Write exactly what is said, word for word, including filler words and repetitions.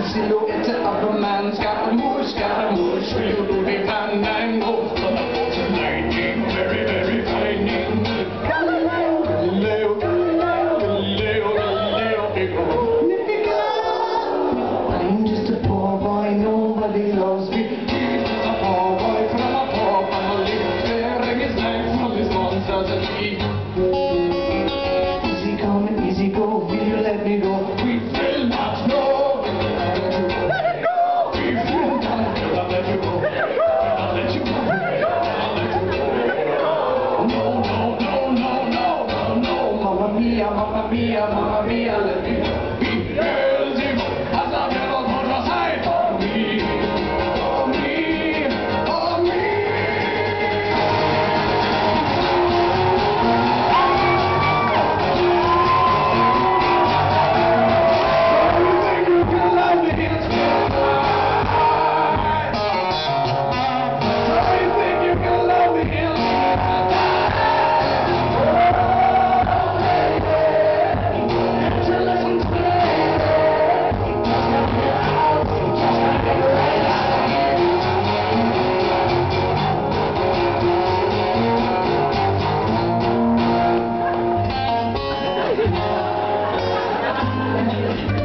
silhouette of a man. Scaramouche, Scaramouche, will you do the fandango? Lightning, very, very frightening. Galileo, Galileo, Galileo, Galileo, Galileo, Figaro. I'm just a poor boy, nobody loves me. He's just a poor boy from a poor family, bearing his life from his monstrosity. Easy come and easy go, will you let me go? We will not know. Let it go! We will not let you go. I'll let you go. I'll let you go. No, no, no, no, no, no, no. Mamma mia, mamma mia, mamma mia, let me go. Beelzebub has a devil on your side for me. For me, for me. Thank you.